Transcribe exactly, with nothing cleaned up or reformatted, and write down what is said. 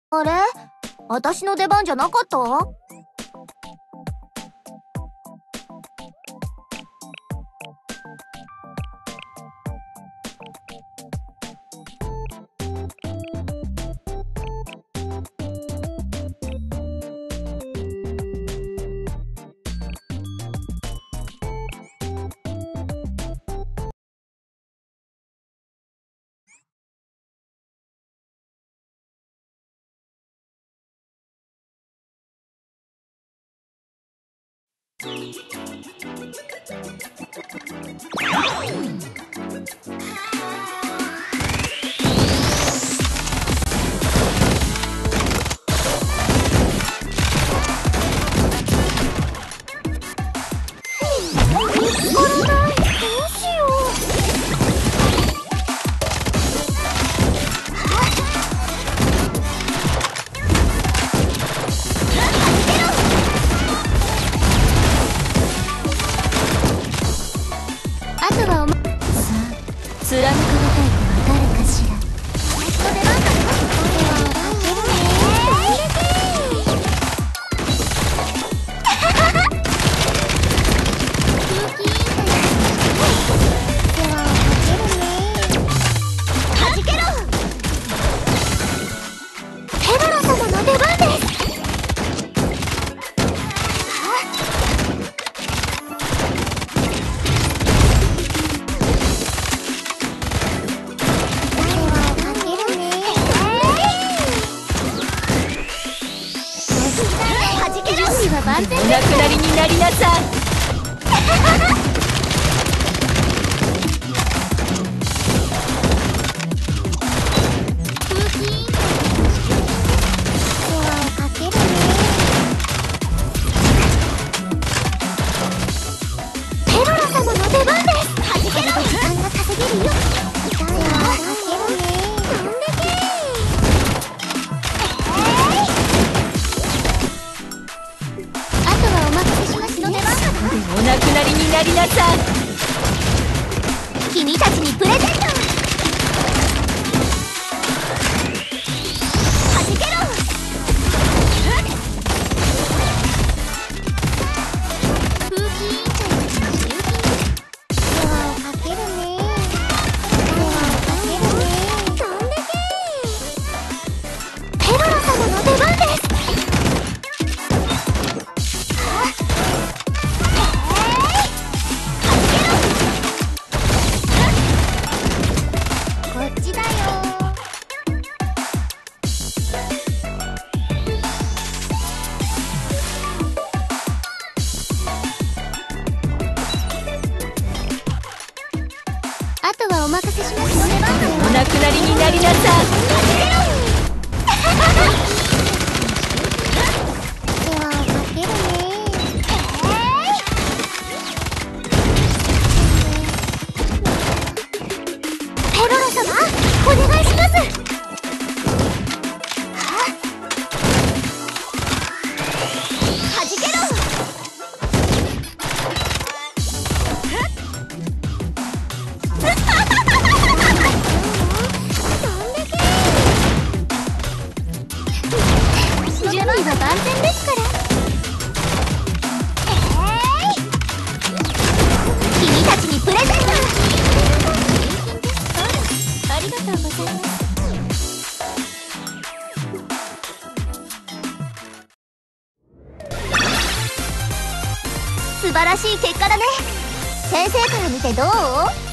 あれ？私の出番じゃなかった？ 貫かれたい子は誰かしら。私の出番かな。これは負けるね。空気委員会では負けるね。はじけろ。ペドロ様の出番です。お亡くなりになりなさい。ペドロ様の出番です。はじけろ。時間が稼げるよ。手はかけるね。どんだけ。お亡くなりになりなさい。君たちにプレゼント。はじけろ。空気委員会の集金。手はかけるね。手はかけるね。どんだけ。ペドロ様の出番です。あとはお任せします。お亡くなりになりなさい。手はかけるね。ペドロ様、お願いします。はじけろ。準備は万全ですから。えー、君たちにプレゼント。ありがとうございます。素晴らしい結果だね。先生から見てどう？